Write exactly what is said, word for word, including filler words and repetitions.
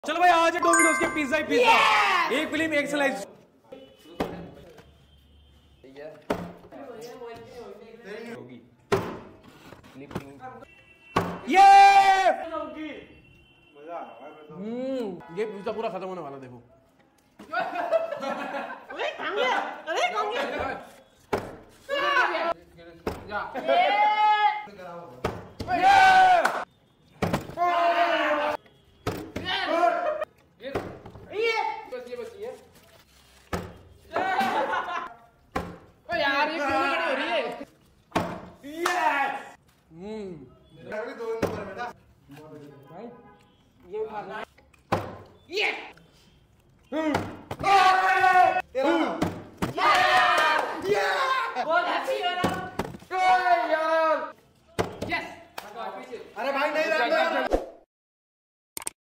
चलो भाई आज डोमिनोज के पिज्जा ही पिज्जा yes! एक फिल्म एक स्लाइस ये हम्म ये पिज्जा पूरा खत्म होने वाला देखो। अरे कहाँ गया? अरे कहाँ गया? यार ये क्यों नहीं हो रही है? यस हम्म दो नंबर बेटा भाई ये उठा ये